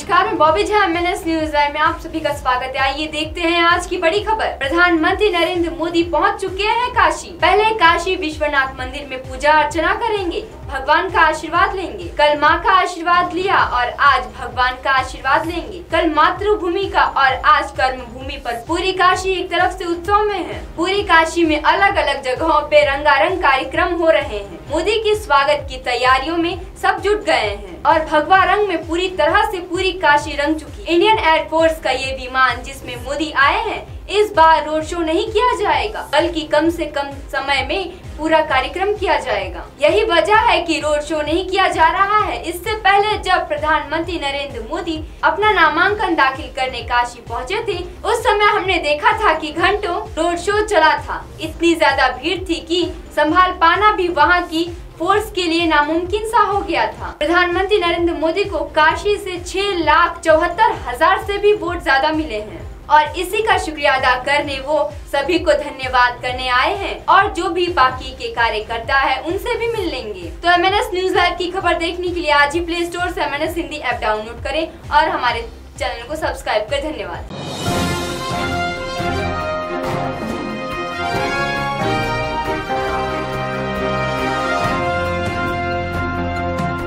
नमस्कार, मैं Bobby Jha MNS news में आप सभी का स्वागत है। आइए देखते हैं आज की बड़ी खबर। प्रधानमंत्री नरेंद्र मोदी पहुंच चुके हैं काशी। पहले काशी विश्वनाथ मंदिर में पूजा अर्चना करेंगे, भगवान का आशीर्वाद लेंगे। कल मां का आशीर्वाद लिया और आज भगवान का आशीर्वाद लेंगे। कल मातृभूमि का और आज कर्म भूमि पर पूरी काशी एक तरफ से उत्सव में है। पूरी काशी में अलग अलग जगहों पे रंगारंग कार्यक्रम हो रहे हैं। मोदी के स्वागत की तैयारियों में सब जुट गए हैं और भगवा रंग में पूरी तरह से पूरी काशी रंग चुकी। इंडियन एयरफोर्स का ये विमान जिसमें मोदी आए हैं, इस बार रोड शो नहीं किया जाएगा, बल्कि कम से कम समय में पूरा कार्यक्रम किया जाएगा। यही वजह है कि रोड शो नहीं किया जा रहा है। इससे पहले जब प्रधानमंत्री नरेंद्र मोदी अपना नामांकन दाखिल करने काशी पहुंचे थे, उस समय हमने देखा था कि घंटों रोड शो चला था। इतनी ज्यादा भीड़ थी कि संभाल पाना भी वहां की फोर्स के लिए नामुमकिन सा हो गया था। प्रधानमंत्री नरेंद्र मोदी को काशी से 6,74,000 से भी वोट ज्यादा मिले हैं और इसी का शुक्रिया अदा करने वो सभी को धन्यवाद करने आए हैं और जो भी बाकी के कार्यकर्ता है उनसे भी मिल लेंगे। तो MNS न्यूज लाइव की खबर देखने के लिए आज ही प्ले स्टोर से MNS हिंदी ऐप डाउनलोड करें और हमारे चैनल को सब्सक्राइब करें। धन्यवाद।